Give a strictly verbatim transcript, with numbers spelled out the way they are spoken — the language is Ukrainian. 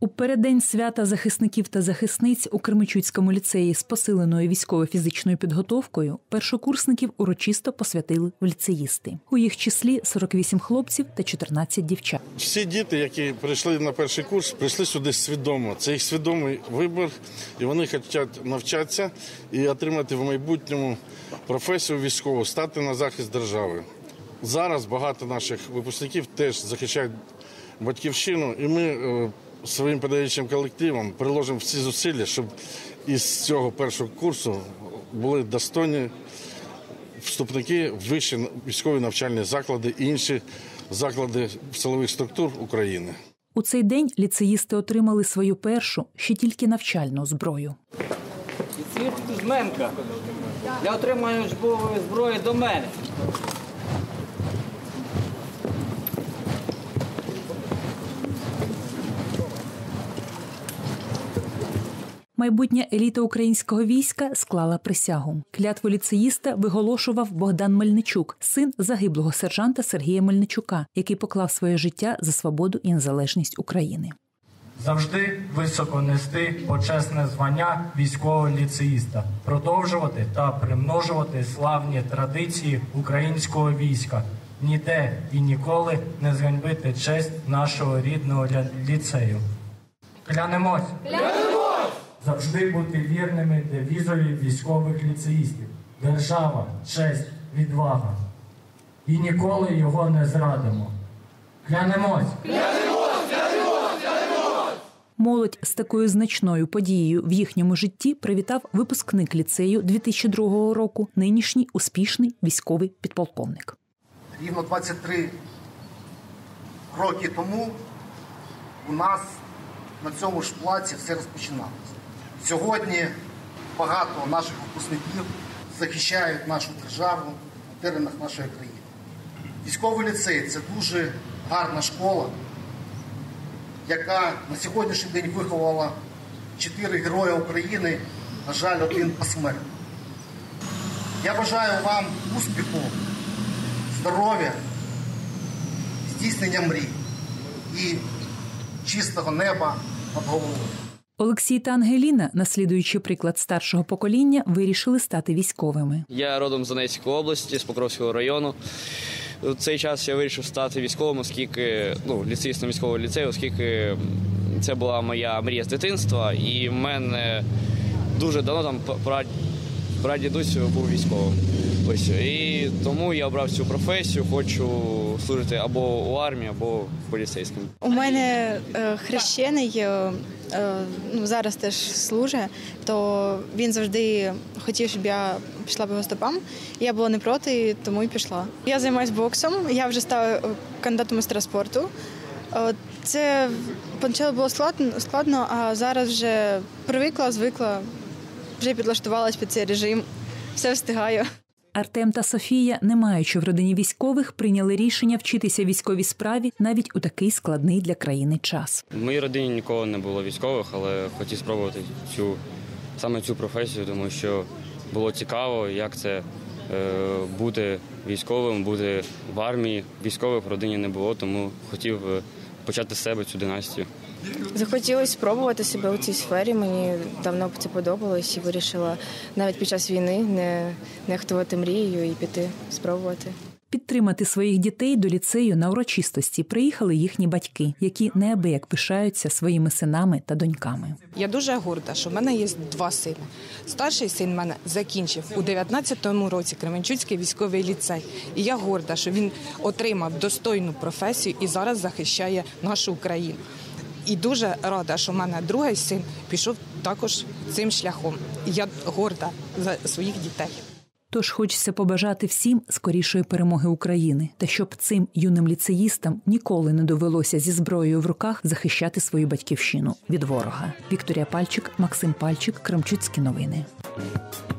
У переддень свята захисників та захисниць у Кременчуцькому ліцеї з посиленою військово-фізичною підготовкою першокурсників урочисто посвятили в ліцеїсти. У їх числі сорок вісім хлопців та чотирнадцять дівчат. Всі діти, які прийшли на перший курс, прийшли сюди свідомо. Це їх свідомий вибір, і вони хочуть навчатися і отримати в майбутньому професію військову, стати на захист держави. Зараз багато наших випускників теж захищають батьківщину, і ми своїм педагогічним колективом приложимо всі зусилля, щоб із цього першого курсу були достойні вступники в вищі військові навчальні заклади і інші заклади силових структур України. У цей день ліцеїсти отримали свою першу, ще тільки навчальну зброю. Ліцеїст Кузьменка для отримання учбової зброї до мене. Майбутня еліта українського війська склала присягу. Клятву ліцеїста виголошував Богдан Мельничук, син загиблого сержанта Сергія Мельничука, який поклав своє життя за свободу і незалежність України. Завжди високо нести почесне звання військового ліцеїста, продовжувати та примножувати славні традиції українського війська, ніде і ніколи не зганьбити честь нашого рідного ліцею. Клянемось! Клянемось! Завжди бути вірними девізові військових ліцеїстів. Держава, честь, відвага. І ніколи його не зрадимо. Клянемось! Клянемось! Клянемось! Клянемось! Молодь з такою значною подією в їхньому житті привітав випускник ліцею дві тисячі другого року, нинішній успішний військовий підполковник. Рівно двадцять три роки тому у нас на цьому ж плаці все розпочиналося. Сьогодні багато наших випускників захищають нашу державу на теренах нашої країни. Військовий ліцей – це дуже гарна школа, яка на сьогоднішній день виховала чотири герої України, на жаль, один посмертно. Я бажаю вам успіху, здоров'я, здійснення мрій і чистого неба над головою. Олексій та Ангеліна, наслідуючи приклад старшого покоління, вирішили стати військовими. Я родом з Донецької області, з Покровського району. У цей час я вирішив стати військовим, оскільки, ну, ліцеїстом військового ліцею, оскільки це була моя мрія з дитинства. І в мене дуже давно там прадідусь був військовим. Ось, і тому я обрав цю професію, хочу служити або у армії, або поліцейським. У мене е, хрещений, е, е, ну, зараз теж служить, то він завжди хотів, щоб я пішла по його стопам. Я була не проти, тому і пішла. Я займаюся боксом, я вже стала кандидатом майстра спорту. Е, це спочатку було складно, складно, а зараз вже привикла, звикла, вже підлаштувалась під цей режим, все встигаю. Артем та Софія, не маючи в родині військових, прийняли рішення вчитися військовій справі навіть у такий складний для країни час. В моїй родині ніколи не було військових, але хотів спробувати цю, саме цю професію, тому що було цікаво, як це е, бути військовим, бути в армії. Військових в родині не було, тому хотів почати з себе цю династію. Захотілося спробувати себе у цій сфері, мені давно це подобалось і вирішила навіть під час війни не нехтувати мрією і піти спробувати. Підтримати своїх дітей до ліцею на урочистості приїхали їхні батьки, які неабияк пишаються своїми синами та доньками. Я дуже горда, що в мене є два сини. Старший син в мене закінчив у дев'ятнадцятому році Кременчуцький військовий ліцей. І я горда, що він отримав достойну професію і зараз захищає нашу Україну. І дуже рада, що в мене другий син пішов також цим шляхом. І я горда за своїх дітей. Тож хочеться побажати всім скорішої перемоги України, та щоб цим юним ліцеїстам ніколи не довелося зі зброєю в руках захищати свою батьківщину від ворога. Вікторія Пальчик, Максим Пальчик, Кременчуцькі новини.